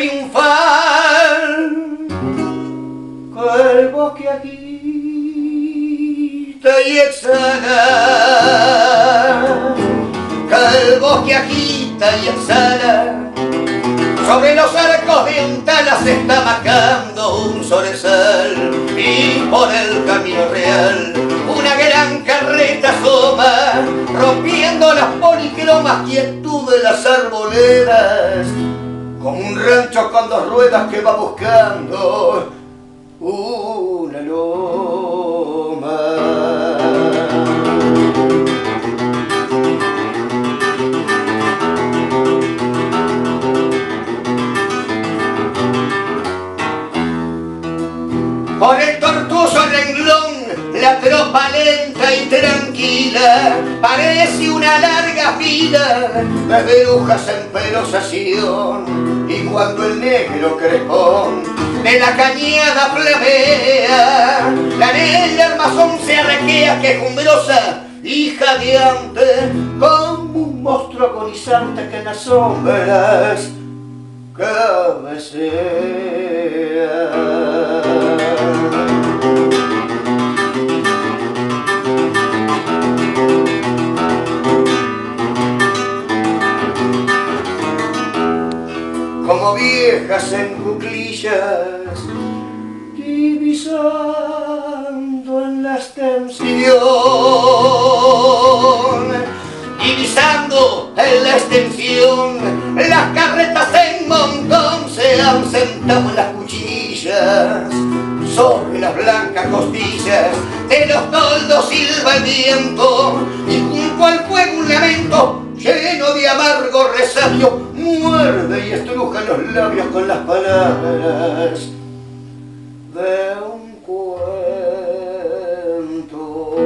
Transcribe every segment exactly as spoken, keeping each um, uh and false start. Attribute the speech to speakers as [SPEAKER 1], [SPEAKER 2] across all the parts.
[SPEAKER 1] triunfal que el bosque agita y exhala, que el bosque agita y exhala. Sobre los arcos de un tala se está marcando un zorzal, y por el camino real una gran carreta asoma, rompiendo las policromas quietud de las arboledas, como un rancho con dos ruedas que va buscando una loma. Por el tortuoso renglón, la tropa lenta y tranquila parece una larga fila de verujas en perosación. Y cuando el negro crespón de la cañada flamea, la negra armazón se arrequea quejumbrosa y jadeante, como un monstruo agonizante que en las sombras cabecea. Como viejas en cuclillas, divisando en la extensión, divisando en la extensión, las carretas en montón se han sentado en las cuchillas. Sobre las blancas costillas de los toldos silba el viento, y junto al fuego un lamento lleno de amargo resabio muerde y estruja los labios con las palabras de un cuento.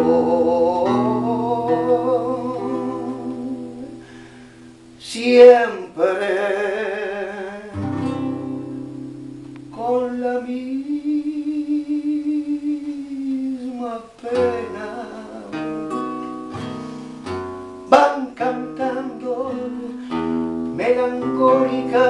[SPEAKER 1] Siempre con la misma pena van cantando melancólica,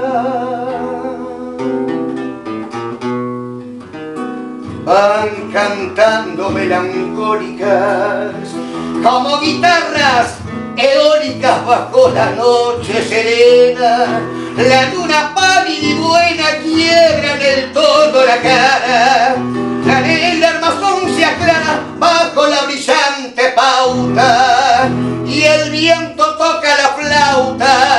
[SPEAKER 1] van cantando melancólicas como guitarras eólicas bajo la noche serena. La luna pálida y buena quiebra en el todo la cara, la negra armazón se aclara bajo la brillante pauta, y el viento toca la flauta